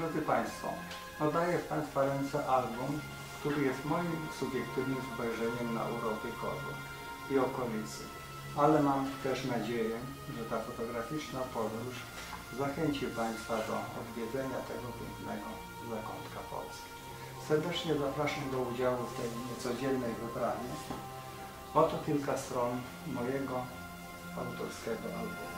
Drodzy Państwo, oddaję w Państwa ręce album, który jest moim subiektywnym spojrzeniem na urody Kozłów i okolicy. Ale mam też nadzieję, że ta fotograficzna podróż zachęci Państwa do odwiedzenia tego pięknego zakątka Polski. Serdecznie zapraszam do udziału w tej niecodziennej wyprawie. Oto kilka stron mojego autorskiego albumu.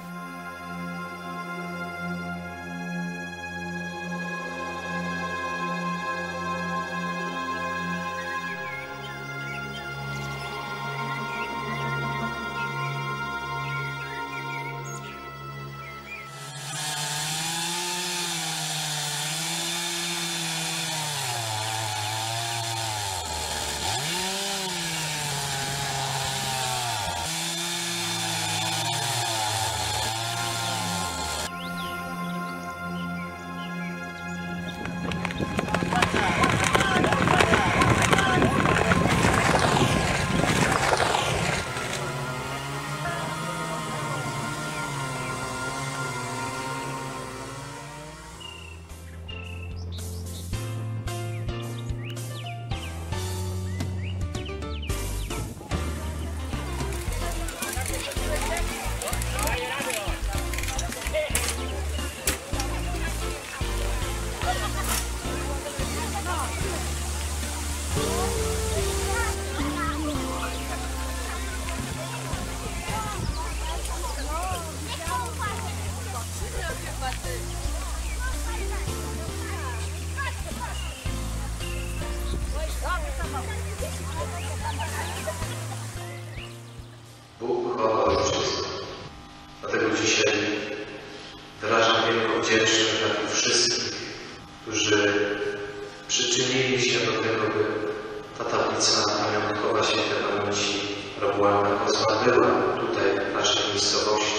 Bóg uchował już wszystko. Dlatego dzisiaj wyrażam wielką wdzięczność dla tych wszystkich, którzy przyczynili się do tego, by ta tablica pamiątkowa świętej pamięci Romualda Kozła była tutaj w naszej miejscowości.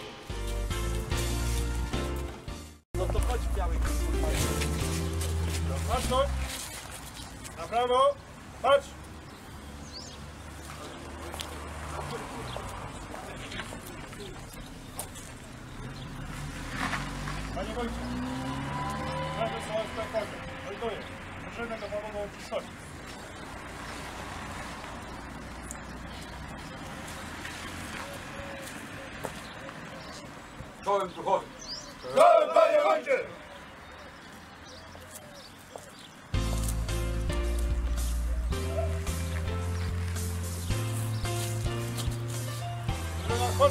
No to chodź biały kurwa. Patrz to. Na prawo. Patrz. Panie Wojciech, razem z OSP Wojtuję, możemy do powodu oczywistości. Czołem duchowym. Czołem, panie Wojciech! Chodź!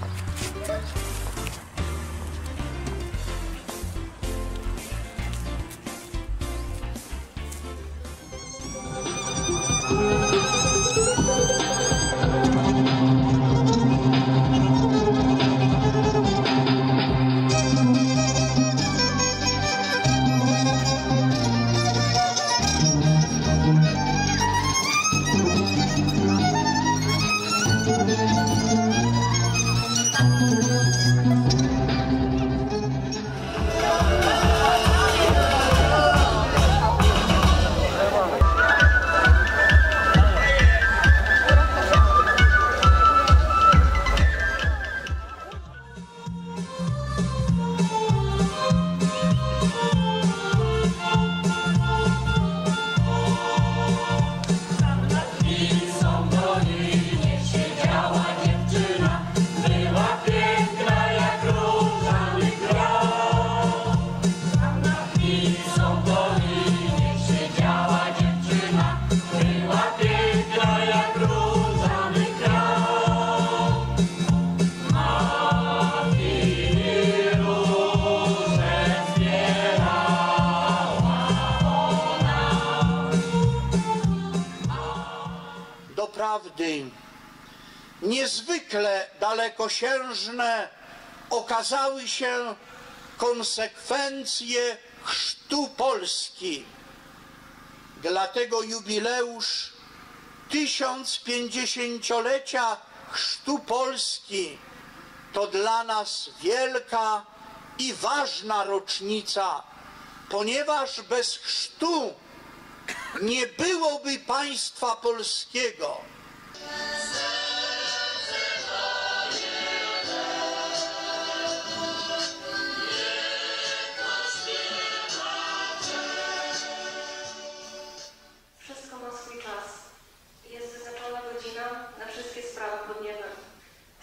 Doprawdy niezwykle dalekosiężne okazały się konsekwencje chrztu Polski. Dlatego jubileusz 1050-lecia chrztu Polski to dla nas wielka i ważna rocznica, ponieważ bez chrztu nie byłoby państwa polskiego.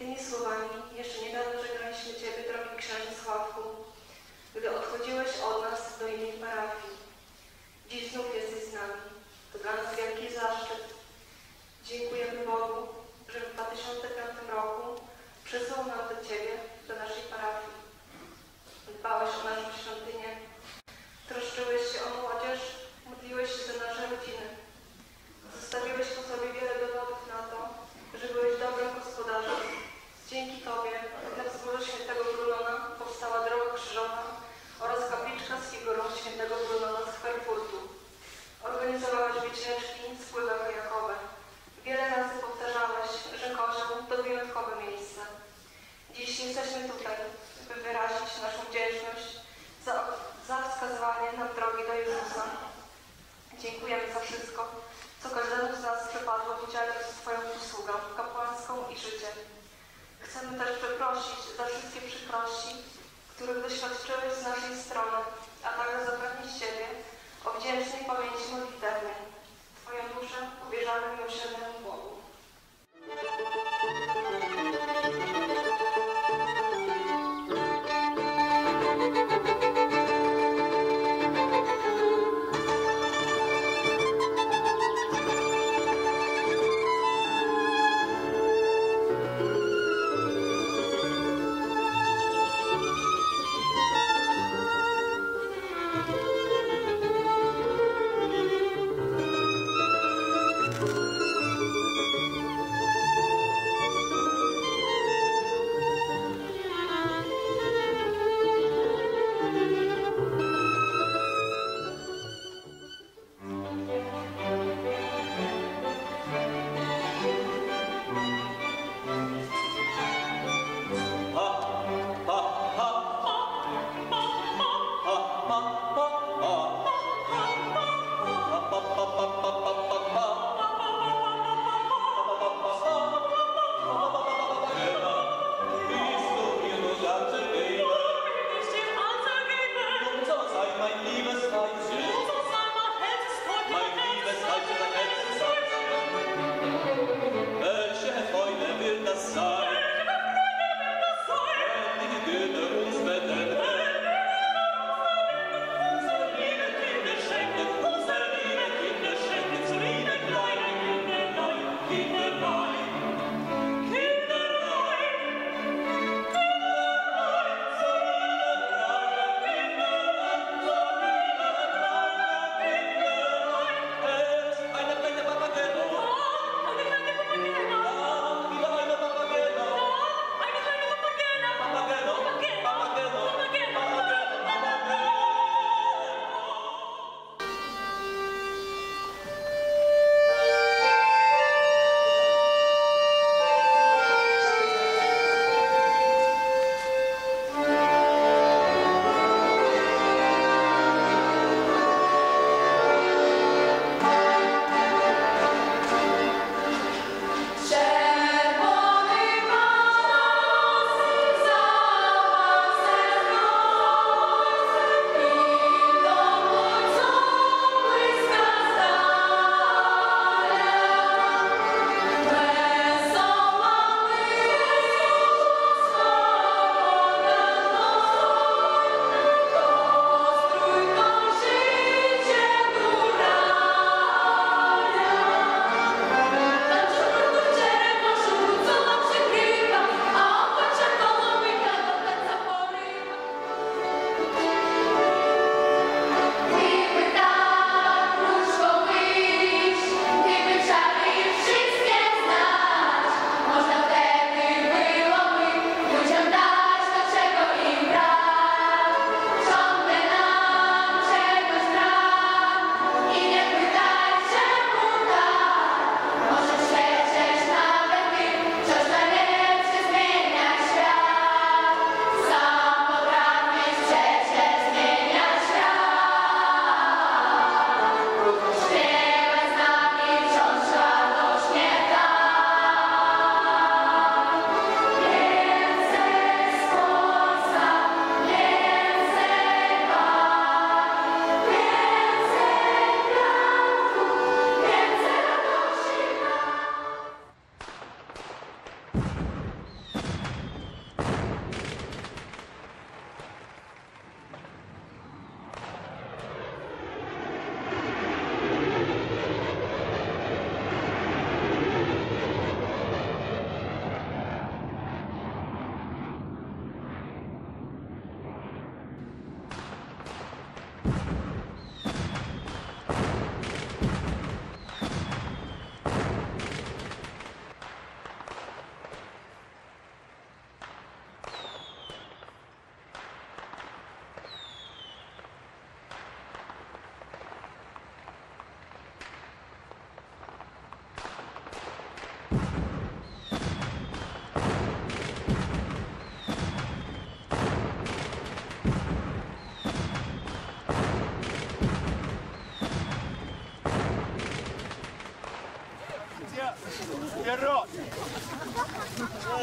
Tymi słowami jeszcze niedawno żegnaliśmy Ciebie, drogi księże Sławku, gdy odchodziłeś od nas do innej parafii. Dziś znów jesteś z nami. To dla nas wielki zaszczyt. Dziękujemy Bogu, że w 2005 roku przysłał nam do Ciebie, do naszej parafii. Dbałeś o naszą świątynię, troszczyłeś się o młodzież, modliłeś się za nasze rodziny. Zostawiłeś po sobie wiele dowodów na to, że byłeś dobrym gospodarzem. Dzięki Tobie na wzgórzu świętego Brunona powstała droga krzyżowa oraz kapliczka z figurą świętego Brunona z Herfurtu. Organizowałeś wycieczki z pływem kajakowym. Wiele razy powtarzałeś, że Kozioł to wyjątkowe miejsce. Dziś jesteśmy tutaj, by wyrazić naszą wdzięczność za wskazywanie nam drogi do Jezusa. Dziękujemy za wszystko, co każdemu z nas przypadło w udziale w swoją usługę kapłańską i życie. Chcemy też przeprosić za wszystkie przykrości, których doświadczyłeś z naszej strony, a także zapewnić Ciebie o wdzięcznej pamięci modlitewnej. Twoją duszę powierzamy miłosiernemu Bogu.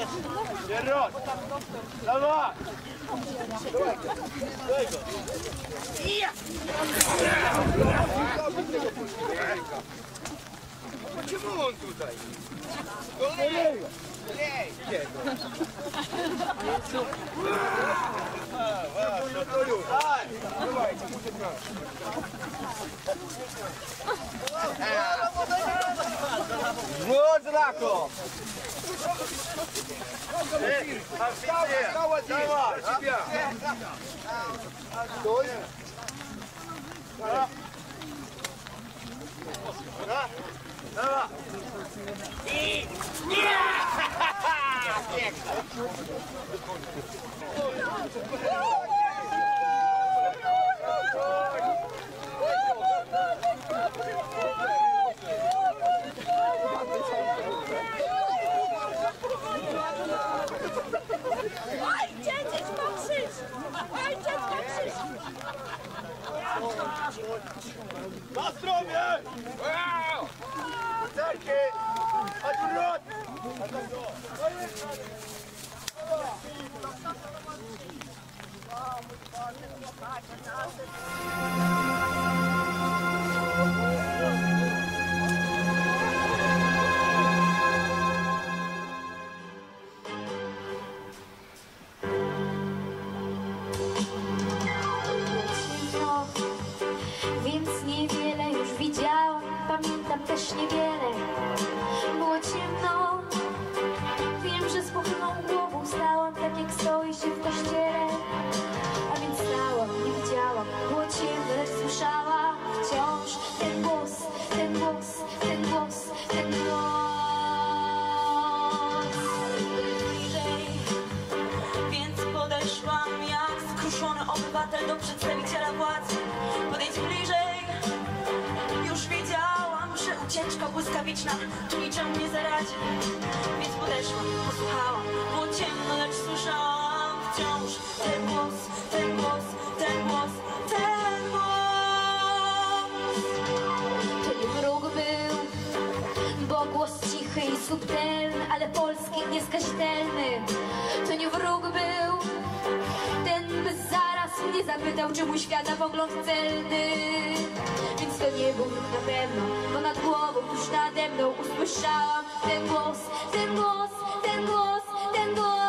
Wперед! Давай! Почему он tutaj? Вот Рако! Давай, тебя! Стой! Давай! На здоровье! Церкви! Ответ! Więc niewiele już widziałam, pamiętam też niewiele. Było ciemno, wiem, że z pochyloną głową stałam, tak jak stoi się w kościele. A więc stałam, nie widziałam, było ciemno, lecz słyszałam wciąż ten głos, ten głos, ten głos, ten głos. Bliżej, więc podeszłam jak skruszony obywatel do przedstawiciela władzy. Podejdź bliżej, już wiedziałam, że ucieczka błyskawiczna tu niczemu nie zaradzi. Więc podeszłam, posłuchałam, było ciemno, lecz słyszałam wciąż ten głos, ten głos, ten głos, ten głos. To nie wróg był, bo głos cichy i subtelny, ale polski nieskazitelny. To nie wróg był, ten by zaraz mnie zapytał, czy mój światopogląd celny. Więc to nie był wróg na pewno, bo nad głową tuż nade mną usłyszałam ten głos, ten głos, ten głos, ten głos.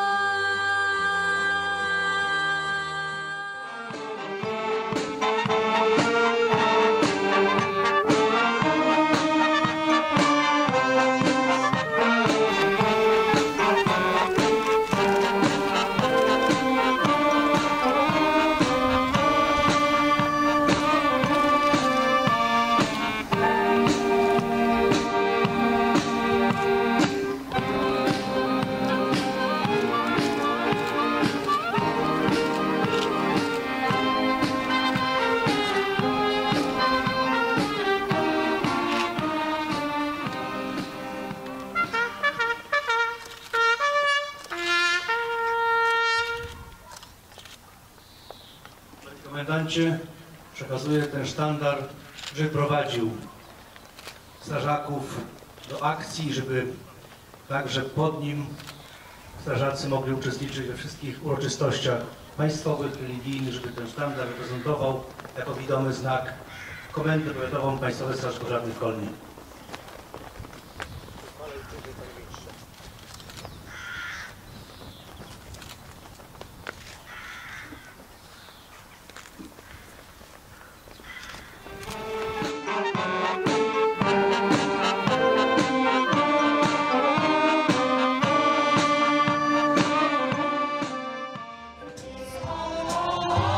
Komendancie, przekazuję ten sztandar, żeby prowadził strażaków do akcji, żeby także pod nim strażacy mogli uczestniczyć we wszystkich uroczystościach państwowych, religijnych, żeby ten sztandar reprezentował jako widomy znak Komendę Powiatową Państwowej Straży Pożarnej w Kolnie.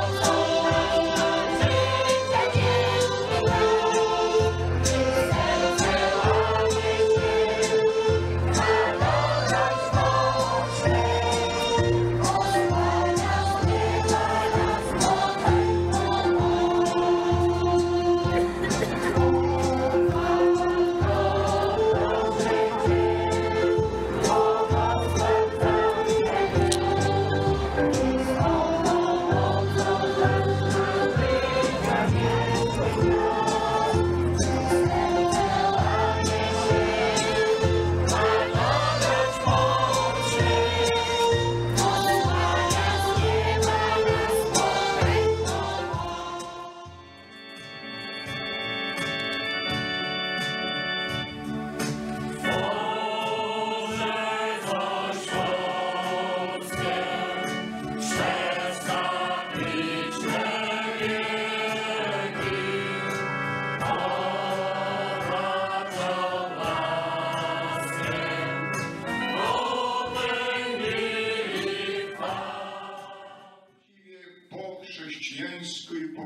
Thank you.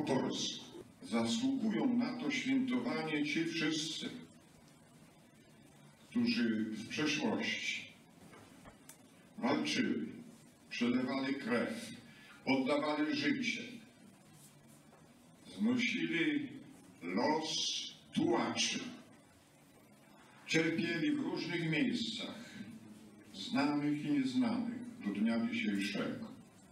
polsku. Zasługują na to świętowanie ci wszyscy, którzy w przeszłości walczyli, przelewali krew, oddawali życie, znosili los tułaczy, cierpieli w różnych miejscach, znanych i nieznanych do dnia dzisiejszego.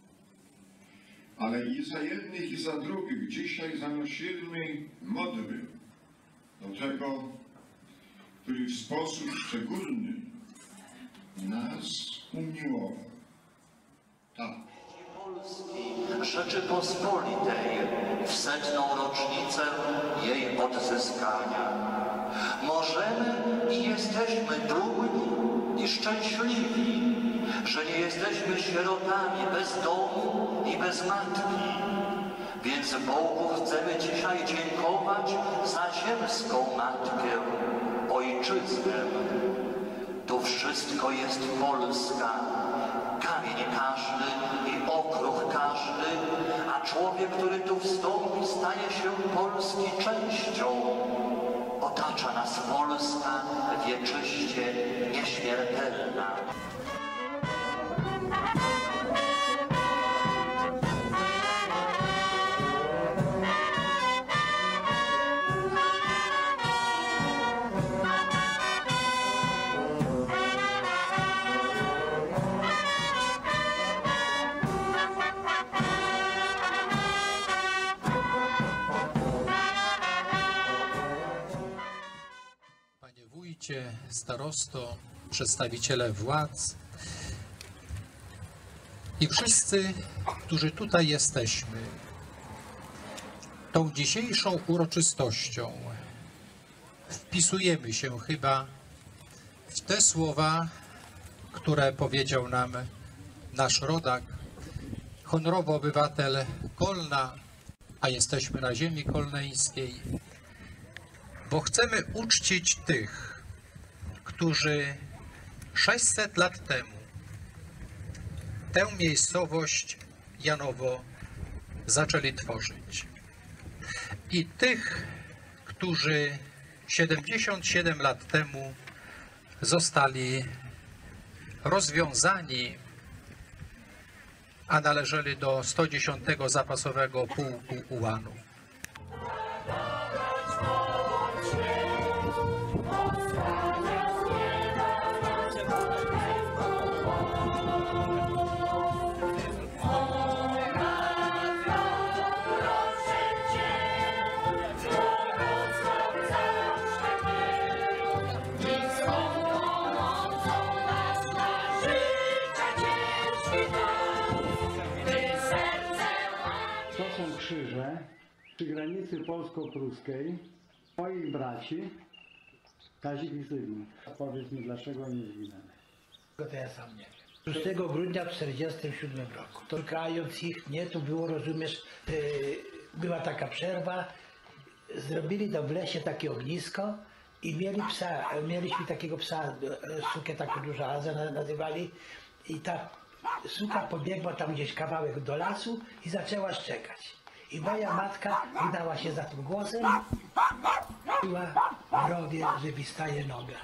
Ale i za jednych, i za drugich dzisiaj zanosimy modły do tego, który w sposób szczególny nas umiłował. Tak. Polski Rzeczypospolitej w 100. rocznicę jej odzyskania. Możemy i jesteśmy dumni i szczęśliwi, że nie jesteśmy sierotami bez domu i bez matki. Więc Bogu chcemy dzisiaj dziękować za ziemską matkę, ojczyznę. To wszystko jest Polska. Kamień każdy i okruch każdy, a człowiek, który tu wstąpi, staje się Polski częścią. Otacza nas Polska wieczyście nieśmiertelna. Panie wójcie, starosto, przedstawiciele władz i wszyscy, którzy tutaj jesteśmy, tą dzisiejszą uroczystością wpisujemy się chyba w te słowa, które powiedział nam nasz rodak, honorowy obywatel Kolna, a jesteśmy na ziemi kolneńskiej, bo chcemy uczcić tych, którzy 600 lat temu tę miejscowość Janowo zaczęli tworzyć. I tych, którzy 77 lat temu zostali rozwiązani, a należeli do 110 Zapasowego Pułku Ułanów. To są krzyże przy granicy polsko-pruskiej moich braci Kazik i Zygmunt. Powiedz mi, dlaczego nie zginęli? To ja sam nie wiem. 6 grudnia w 1947 roku. Szukając ich, nie, to było, rozumiesz, była taka przerwa, zrobili tam w lesie takie ognisko i mieli psa, mieliśmy takiego psa, sukę taką dużą Azę nazywali i ta suka pobiegła tam gdzieś kawałek do lasu i zaczęła szczekać. I moja matka wydała się za tym głosem, była w rowie, że wystaje noga.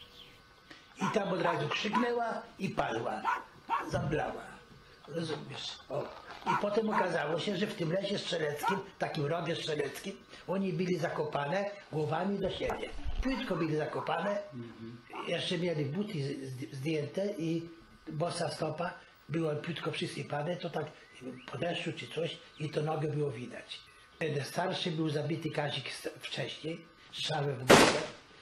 I tam od razu krzyknęła i padła, zablała. Rozumiesz? O. I potem okazało się, że w tym lesie strzeleckim, takim rowie strzeleckim, oni byli zakopane głowami do siebie. Płytko byli zakopane, jeszcze mieli buty zdjęte i bosa stopa było płytko przysypane, to tak po deszczu czy coś i to nogę było widać. Ten starszy był zabity Kazik wcześniej, strzałem w nogę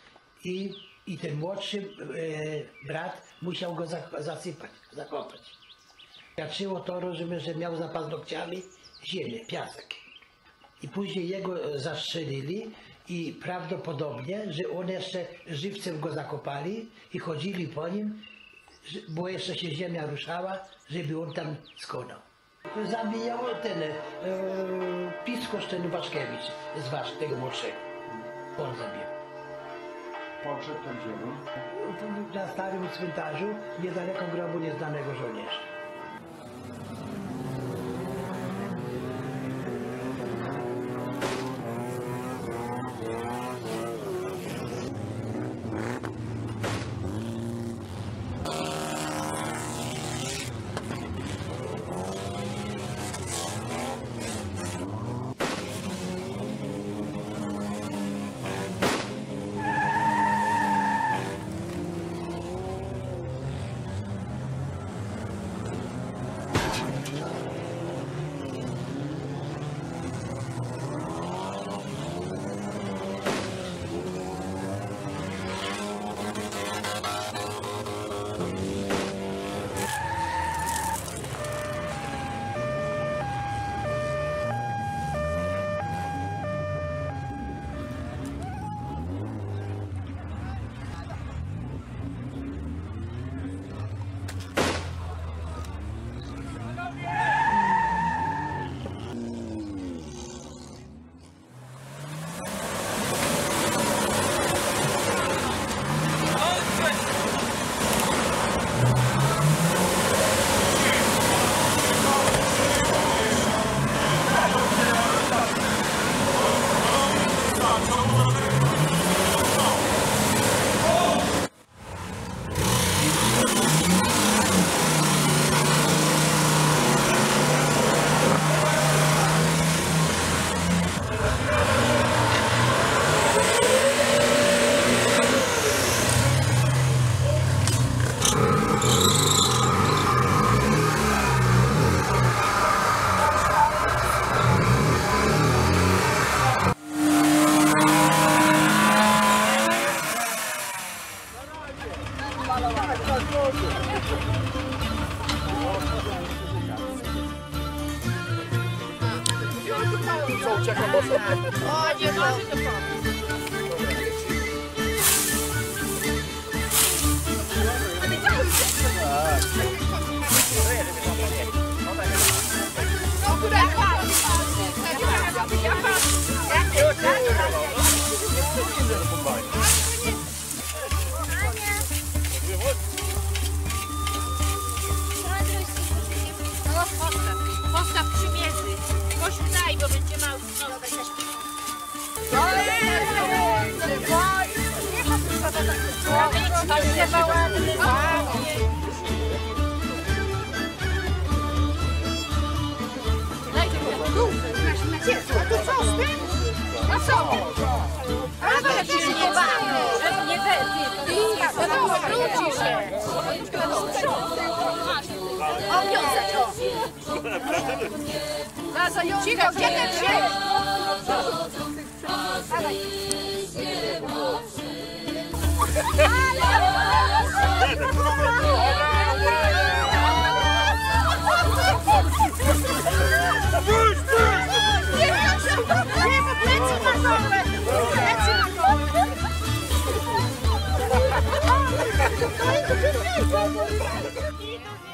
i ten młodszy brat musiał go zasypać, zakopać. Świadczyło to, rozumiem, że miał za paznokciami ziemię, piasek. I później jego zastrzelili i prawdopodobnie, że on jeszcze żywcem go zakopali i chodzili po nim, bo jeszcze się ziemia ruszała, żeby on tam skonał. Zabijał ten pisarz ten Waszkiewicz z tego młodszego. On zabił. Pogrzeb to gdzie? Na starym cmentarzu, niedaleko grobu nieznanego żołnierza. O, nie może to Postaw przymierzy. Kościół daj, bo będzie mały. A to co z tym? A co? Ale to się nie bawi. Nie wróci się. Owiązać o. Cicho, gdzie ten się? Nie